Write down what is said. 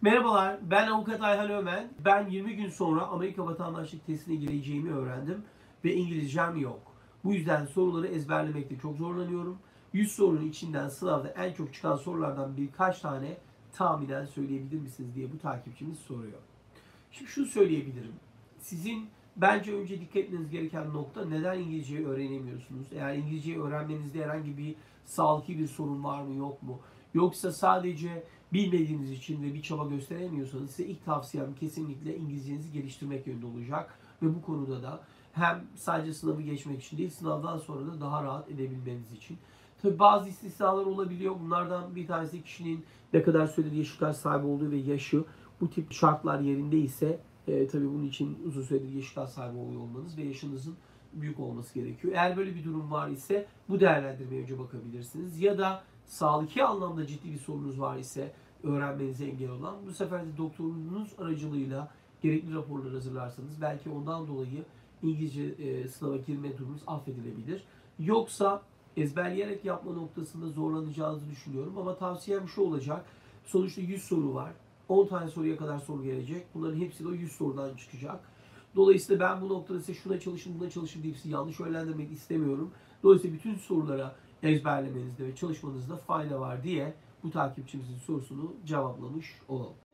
Merhabalar, ben Avukat Ayhan Ömen. Ben 20 gün sonra Amerika vatandaşlık testine gireceğimi öğrendim ve İngilizcem yok. Bu yüzden soruları ezberlemekte çok zorlanıyorum. 100 sorunun içinden sınavda en çok çıkan sorulardan birkaç tane tahminen söyleyebilir misiniz diye bu takipçimiz soruyor. Şimdi şunu söyleyebilirim. Sizin bence önce dikkat etmeniz gereken nokta neden İngilizceyi öğrenemiyorsunuz? Eğer İngilizceyi öğrenmenizde herhangi bir sağlıklı bir sorun var mı yok mu? Yoksa sadece bilmediğiniz için ve bir çaba gösteremiyorsanız size ilk tavsiyem kesinlikle İngilizcenizi geliştirmek yönünde olacak. Ve bu konuda da hem sadece sınavı geçmek için değil sınavdan sonra da daha rahat edebilmeniz için. Tabii bazı istisnalar olabiliyor. Bunlardan bir tanesi kişinin ne kadar sürede yaş kaç sahibi olduğu ve yaşı. Bu tip şartlar yerinde ise tabii bunun için uzun süredir yaş kaç sahibi oluyor olmanız ve yaşınızın büyük olması gerekiyor. Eğer böyle bir durum var ise bu değerlendirmeye önce bakabilirsiniz. Ya da sağlıki anlamda ciddi bir sorunuz var ise öğrenmenize engel olan bu sefer de doktorunuz aracılığıyla gerekli raporları hazırlarsanız belki ondan dolayı İngilizce sınava girme durumunuz affedilebilir. Yoksa ezberleyerek yapma noktasında zorlanacağınızı düşünüyorum ama tavsiyem şu olacak. Sonuçta 100 soru var. 10 tane soruya kadar soru gelecek. Bunların hepsi de o 100 sorudan çıkacak. Dolayısıyla ben bu noktada size şuna çalışın, buna çalışın deyip sizi yanlış yönlendirmek istemiyorum. Dolayısıyla bütün sorulara ezberlemenizde ve çalışmanızda fayda var diye bu takipçimizin sorusunu cevaplamış olalım.